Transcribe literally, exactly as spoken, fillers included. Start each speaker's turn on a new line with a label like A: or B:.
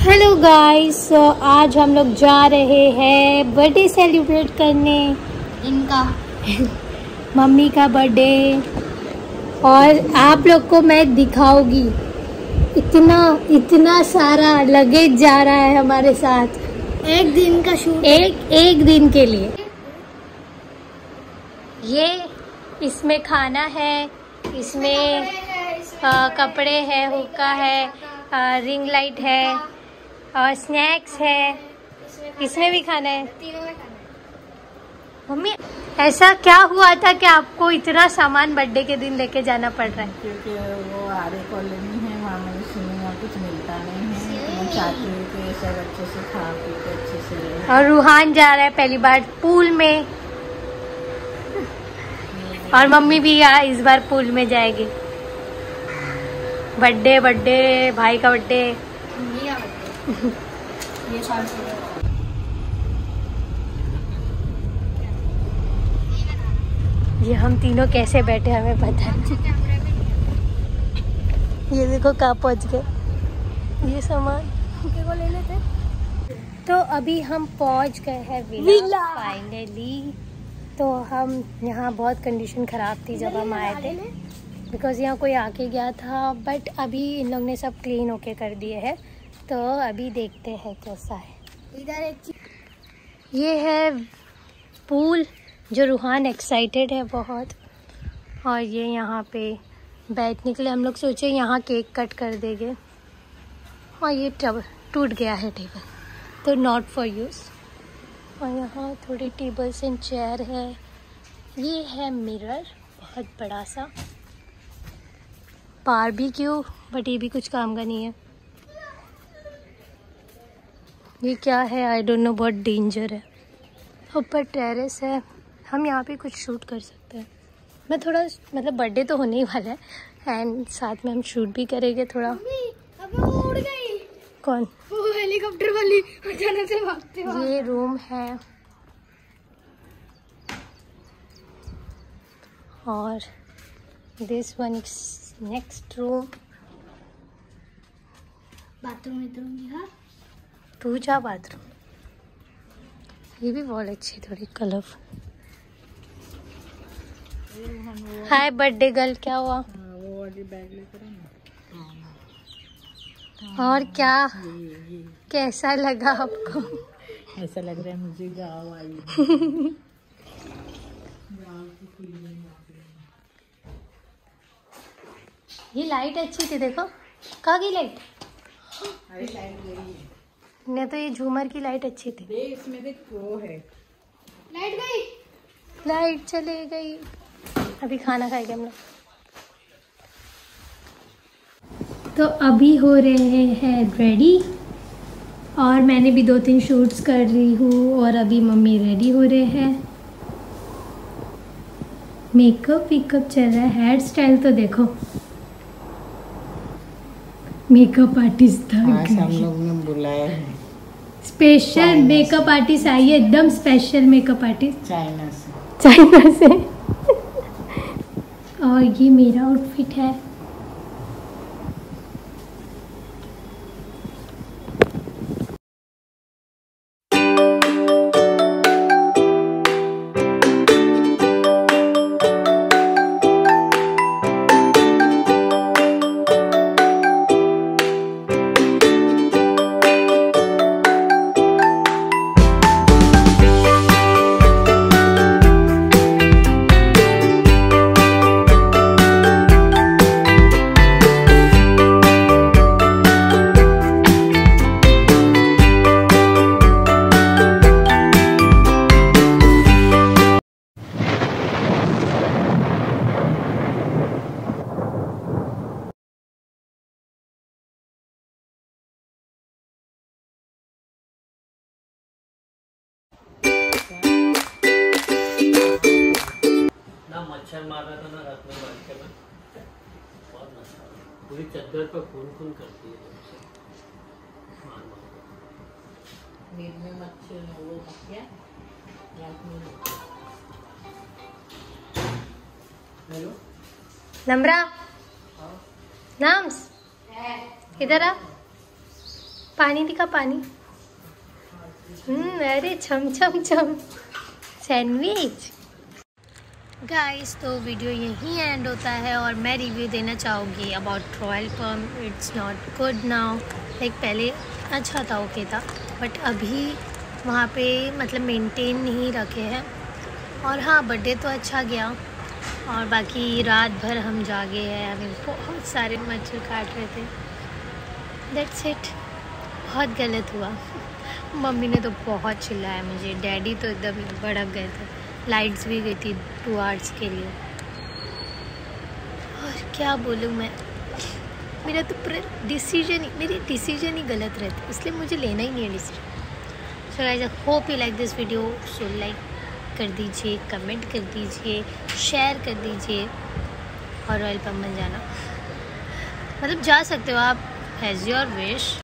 A: Hello guys, आज हम लोग जा रहे हैं बर्थडे सेलिब्रेट करने।
B: इनका
A: मम्मी का बर्थडे। और आप लोग को मैं दिखाऊंगी। इतना इतना सारा लगेज जा रहा है हमारे साथ।
B: एक दिन का शूट,
A: एक एक दिन के लिए। ये इसमें खाना है, इसमें आ, कपड़े है, हुक्का है, आ, रिंग लाइट है और स्नैक्स है। इसमें भी खाना है।
B: तीनों में खाना है।
A: मम्मी, ऐसा क्या हुआ था कि आपको इतना सामान बर्थडे के दिन लेके जाना पड़ रहा है?
C: क्योंकि वो आरे कॉलोनी है, वहाँ मैंने सुनी वहाँ कुछ मिलता नहीं है। मैं चाहती हूँ कि सब अच्छे से खा पी के अच्छे से रहे।
A: और रूहान जा रहा है पहली बार पूल में। और मम्मी भी यहाँ इस बार पूल में जाएगी। बर्थडे बर्थडे भाई का बर्थडे।
B: ये साल से
A: ये हम तीनों कैसे बैठे हमें पता नहीं। ये देखो कहाँ पहुँच गए ये सामान।
B: को ले लेते।
A: तो अभी हम पहुँच गए हैं विला फाइनली। तो हम यहाँ बहुत कंडीशन ख़राब थी जब हम आए थे, बिकॉज़ यहाँ कोई आके गया था। बट अभी इन लोग ने सब क्लीन होके कर दिए हैं। तो अभी देखते हैं कैसा है।
B: इधर एक चीज
A: ये है पूल, जो रूहान एक्साइटेड है बहुत। और ये यहाँ पे बैठने के लिए हम लोग सोचे यहाँ केक कट कर देंगे। और ये टब टूट गया है टेबल, तो नॉट फॉर यूज़। और यहाँ थोड़ी टेबल्स एंड चेयर है। ये है मिरर, बहुत बड़ा सा। बारबेक्यू, बट ये भी कुछ काम का नहीं है। ये क्या है आई डोंट नो, बहुत डेंजर है। ऊपर टेरेस है, हम यहाँ पे कुछ शूट कर सकते हैं। मैं थोड़ा मतलब बर्थडे तो होने ही वाला है एंड साथ में हम शूट भी करेंगे थोड़ा।
B: अब वो उड़ गई।
A: कौन?
B: वो हेलीकॉप्टर वाली अचानक से भागते भागते।
A: ये रूम है और this one is next room.
B: Bathroom इधर दिखा।
A: तू जा बाथरूम। ये भी बहुत अच्छी थोड़ी कलरफुल। हाय बर्थडे गर्ल, क्या हुआ?
C: वो वाली बैग लेकर
A: और क्या
C: ये ये
A: कैसा लगा आपको?
C: ऐसा लग रहा है मुझे गाँव आई।
A: ये लाइट अच्छी थी, देखो कहाँ गई लाइट?
C: अरे लाइट गई है।
A: नहीं तो ये झूमर की लाइट अच्छी थी।
C: देख इसमें देख वो है।
B: लाइट गई।
A: लाइट चली गई। अभी खाना खाएंगे हम लोग। तो अभी हो रहे हैं रेडी और मैंने भी दो तीन शूट्स कर रही हूँ। और अभी मम्मी रेडी हो रहे हैं। मेकअप वेकअप चल रहा है। हेयर स्टाइल तो देखो, मेकअप आर्टिस्ट था।
C: आज हम लोग ने बुलाया है
A: स्पेशल मेकअप आर्टिस्ट आई है, एकदम स्पेशल मेकअप आर्टिस्ट
C: चाइना से।
A: चाइना से। और ये मेरा आउटफिट है।
D: मच्छर मार रहा था ना रात में बांध के में, बहुत मच्छर, पूरी चद्दर पर खून खून करती है तुमसे मार मार।
C: दिन में मच्छर वो क्या रात में। हेलो
A: नम्रा, नाम्स इधर आ। पानी दिखा पानी। हम्म अरे छम छम छम सैंडविच। गाइस तो वीडियो यहीं एंड होता है और मैं रिव्यू देना चाहूँगी about Royal Palm. It's not good now. Like पहले अच्छा था, ओके था, बट अभी वहाँ पे मतलब मेंटेन नहीं रखे हैं। और हाँ बर्थडे तो अच्छा गया और बाकी रात भर हम जागे हैं, हमें बहुत सारे मच्छर काट रहे थे। That's it. बहुत गलत हुआ। मम्मी ने तो बहुत चिल्लाया मुझे, डैडी तो एकदम भड़क गए थे। लाइट्स भी गई थी टू आवर्स के लिए। और क्या बोलूँ मैं, मेरा तो डिसीजन ही मेरी डिसीजन ही गलत रहता, इसलिए मुझे लेना ही नहीं है decision. So guys I hope you like this video. So like कर दीजिए, कमेंट कर दीजिए, शेयर कर दीजिए और रॉयल पर्म में जाना, मतलब जा सकते हो आप, हैज़ योर विश।